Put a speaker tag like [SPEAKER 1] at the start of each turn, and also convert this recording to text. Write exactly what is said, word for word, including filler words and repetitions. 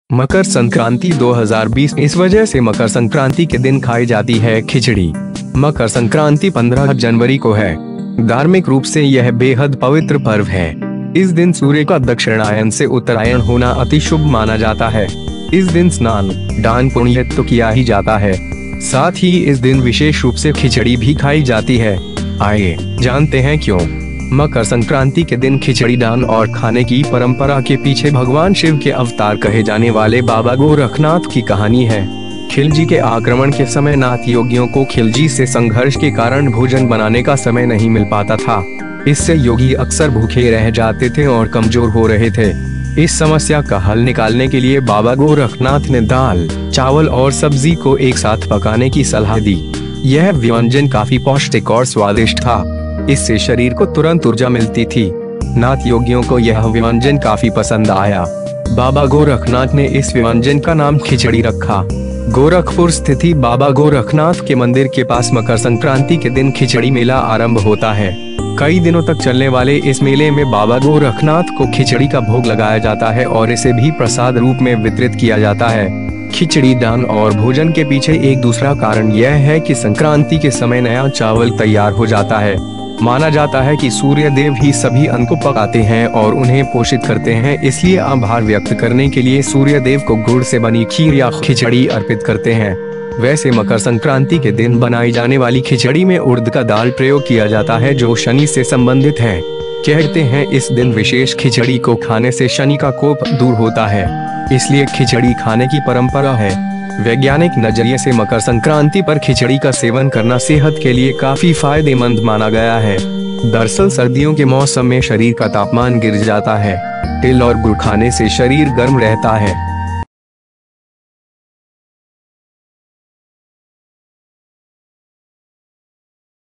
[SPEAKER 1] मकर संक्रांति दो हज़ार बीस इस वजह से मकर संक्रांति के दिन खाई जाती है खिचड़ी। मकर संक्रांति पंद्रह जनवरी को है। धार्मिक रूप से यह बेहद पवित्र पर्व है। इस दिन सूर्य का दक्षिणायन से उत्तरायण होना अति शुभ माना जाता है। इस दिन स्नान दान पुण्य तो किया ही जाता है, साथ ही इस दिन विशेष रूप से खिचड़ी भी खाई जाती है। आइए जानते हैं क्यों। मकर संक्रांति के दिन खिचड़ी दान और खाने की परंपरा के पीछे भगवान शिव के अवतार कहे जाने वाले बाबा गोरखनाथ की कहानी है। खिलजी के आक्रमण के समय नाथ योगियों को खिलजी से संघर्ष के कारण भोजन बनाने का समय नहीं मिल पाता था। इससे योगी अक्सर भूखे रह जाते थे और कमजोर हो रहे थे। इस समस्या का हल निकालने के लिए बाबा गोरखनाथ ने दाल, चावल और सब्जी को एक साथ पकाने की सलाह दी। यह व्यंजन काफी पौष्टिक और स्वादिष्ट था। इससे शरीर को तुरंत ऊर्जा मिलती थी। नाथ योगियों को यह व्यंजन काफी पसंद आया। बाबा गोरखनाथ ने इस व्यंजन का नाम खिचड़ी रखा। गोरखपुर स्थित बाबा गोरखनाथ के मंदिर के पास मकर संक्रांति के दिन खिचड़ी मेला आरंभ होता है। कई दिनों तक चलने वाले इस मेले में बाबा गोरखनाथ को खिचड़ी का भोग लगाया जाता है और इसे भी प्रसाद रूप में वितरित किया जाता है। खिचड़ी दान और भोजन के पीछे एक दूसरा कारण यह है कि संक्रांति के समय नया चावल तैयार हो जाता है। माना जाता है कि सूर्य देव ही सभी अन्न को पकाते हैं और उन्हें पोषित करते हैं, इसलिए आभार व्यक्त करने के लिए सूर्य देव को गुड़ से बनी खीर या खिचड़ी अर्पित करते हैं। वैसे मकर संक्रांति के दिन बनाई जाने वाली खिचड़ी में उड़द का दाल प्रयोग किया जाता है, जो शनि से संबंधित है। कहते हैं इस दिन विशेष खिचड़ी को खाने से शनि का कोप दूर होता है, इसलिए खिचड़ी खाने की परंपरा है। वैज्ञानिक नजरिए से मकर संक्रांति पर खिचड़ी का सेवन करना सेहत के लिए काफी फायदेमंद माना गया है। दरअसल सर्दियों के मौसम में शरीर का तापमान गिर जाता है। तिल और गुड़ खाने से शरीर गर्म रहता है।